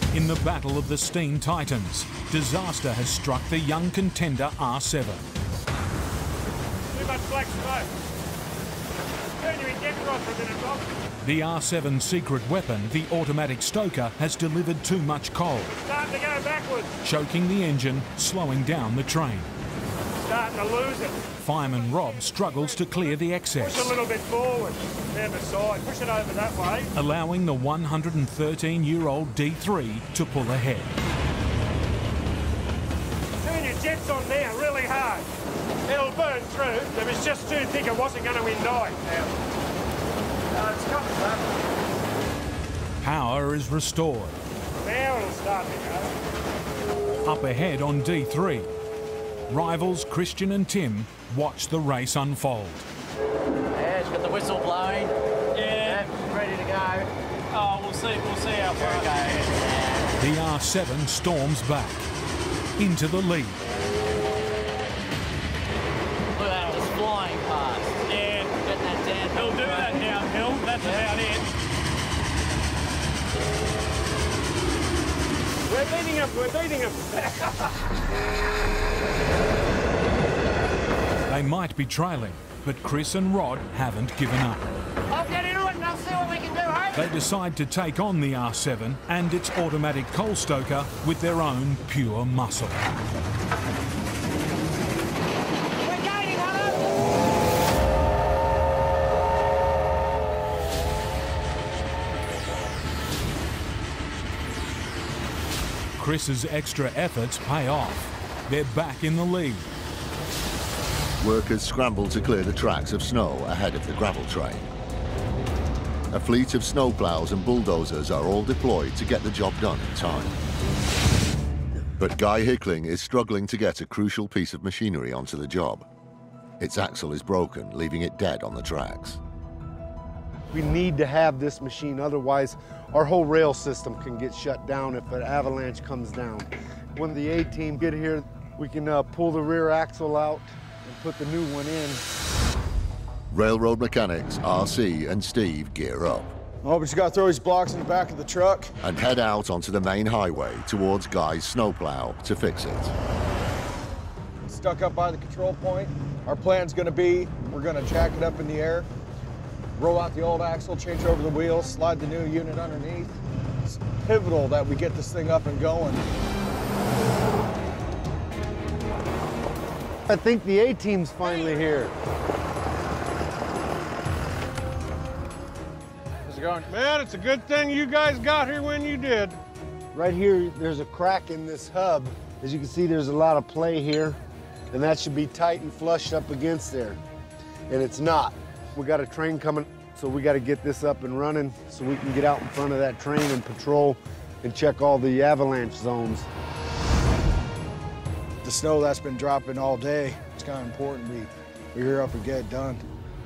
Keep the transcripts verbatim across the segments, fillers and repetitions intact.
In the battle of the Steam Titans, disaster has struck the young contender R seven. Too much black smoke. Turn your injector off for a minute, Bob. The R seven secret weapon, the automatic stoker, has delivered too much coal, Starting to go backwards. choking the engine, slowing down the train. Starting to lose it. Fireman Rob struggles to clear the Push a excess, little bit forward. Down the side. Push it over that way. allowing the one hundred thirteen-year-old D three to pull ahead. Turn your jets on now, really hard. It'll burn through. It was just too thick. It wasn't going to ignite. Now, uh, it's coming back. Power is restored. Now it'll start to go. Up ahead on D three, rivals Christian and Tim watch the race unfold. Yeah, it's got the whistle blowing. Yeah. Yeah, ready to go. Oh, we'll see. We'll see how far it goes. The R seven storms back into the lead. Look at that, just flying past. Yeah. Getting that down. He'll do that downhill. That's about it. We're beating him. We're beating him. They might be trailing, but Chris and Rod haven't given up. I'll get into it and I'll see what we can do, hey? They decide to take on the R seven and its automatic coal stoker with their own pure muscle. We're gaining on it! Chris's extra efforts pay off. They're back in the lead. Workers scramble to clear the tracks of snow ahead of the gravel train. A fleet of snowplows and bulldozers are all deployed to get the job done in time. But Guy Hickling is struggling to get a crucial piece of machinery onto the job. Its axle is broken, leaving it dead on the tracks. We need to have this machine, otherwise our whole rail system can get shut down if an avalanche comes down. When the A-team get here, we can uh, pull the rear axle out and put the new one in. Railroad mechanics R C and Steve gear up Oh, but you gotta throw these blocks in the back of the truck. and head out onto the main highway towards Guy's snowplow to fix it. Stuck up by the control point. Our plan's gonna be, we're gonna jack it up in the air, roll out the old axle, change over the wheels, slide the new unit underneath. It's pivotal that we get this thing up and going. I think the A-team's finally here. How's it going? Man, it's a good thing you guys got here when you did. Right here, there's a crack in this hub. As you can see, there's a lot of play here, and that should be tight and flushed up against there. And it's not. We got a train coming, so we got to get this up and running so we can get out in front of that train and patrol and check all the avalanche zones. The snow that's been dropping all day, it's kind of important we, we hurry up and get it done.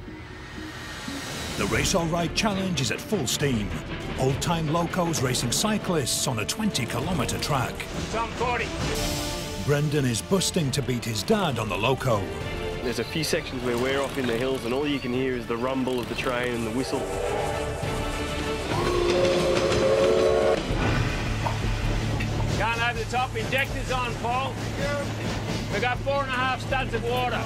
The Race All Right Challenge is at full steam. Old-time locos racing cyclists on a twenty kilometre track. Some forty. Brendan is busting to beat his dad on the loco. There's a few sections where we're off in the hills and all you can hear is the rumble of the train and the whistle. Going over the top, injectors on, Paul. We've got four and a half studs of water.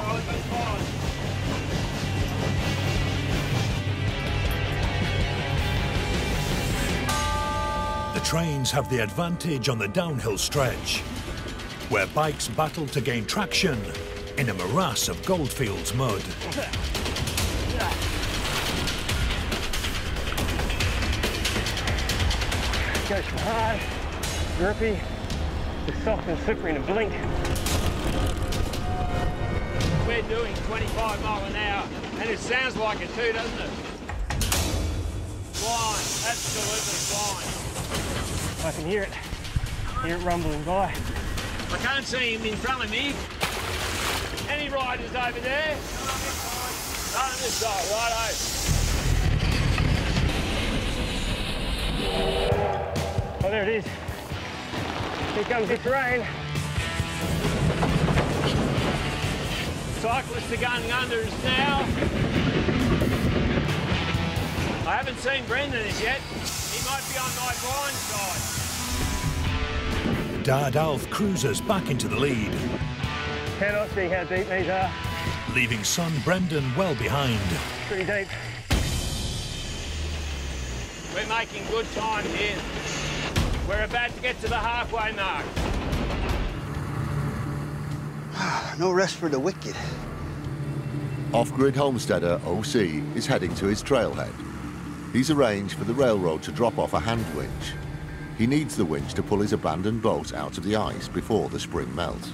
The trains have the advantage on the downhill stretch, where bikes battle to gain traction in a morass of Goldfields mud. Goes from hard, grippy, to soft and slippery in a blink. We're doing twenty-five mile an hour, and it sounds like it too, doesn't it? Flying, absolutely flying. I can hear it, hear it rumbling by. I can't see him in front of me. Any riders over there? None on this side, righto. Oh, there it is. Here comes the train. Cyclists are going under us now. I haven't seen Brendan as yet. He might be on my blind side. Dad Alf cruises back into the lead, Cannot see how deep these are. leaving son Brendan well behind. Pretty deep. We're making good time here. We're about to get to the halfway mark. No rest for the wicked. Off-grid homesteader O C is heading to his trailhead. He's arranged for the railroad to drop off a hand winch. He needs the winch to pull his abandoned boat out of the ice before the spring melts.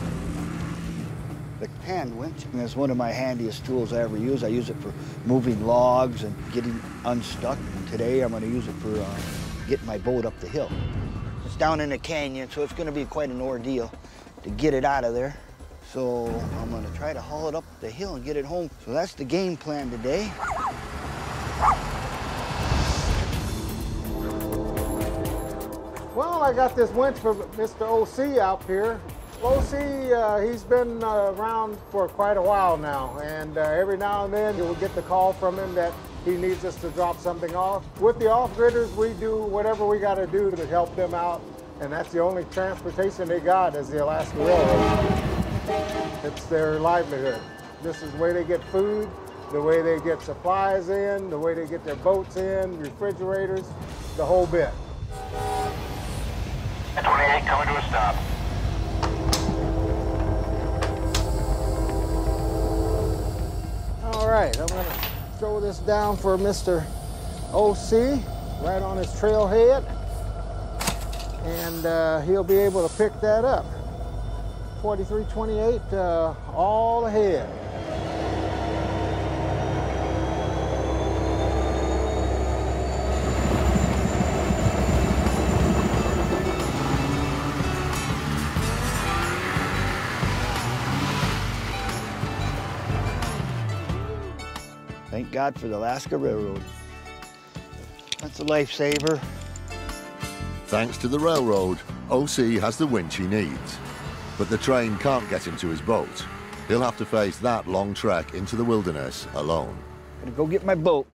The hand winch is one of my handiest tools I ever use. I use it for moving logs and getting unstuck. And today I'm going to use it for uh, getting my boat up the hill. It's down in a canyon, so it's going to be quite an ordeal to get it out of there. So I'm going to try to haul it up the hill and get it home. So that's the game plan today. Well, I got this winch for Mister O C out here. O C, uh, he's been uh, around for quite a while now, and uh, every now and then you'll get the call from him that he needs us to drop something off. With the off-gridders, we do whatever we got to do to help them out, and that's the only transportation they got is the Alaska Railroad. It's their livelihood. This is the way they get food, the way they get supplies in, the way they get their boats in, refrigerators, the whole bit. twenty-eight coming to a stop. All right, I'm gonna throw this down for Mister O C, right on his trailhead, and uh, he'll be able to pick that up. forty-three twenty-eight, uh, all ahead. Thank God for the Alaska Railroad. That's a lifesaver. Thanks to the railroad, O C has the winch he needs. But the train can't get him to his boat. He'll have to face that long trek into the wilderness alone. I'm gonna go get my boat.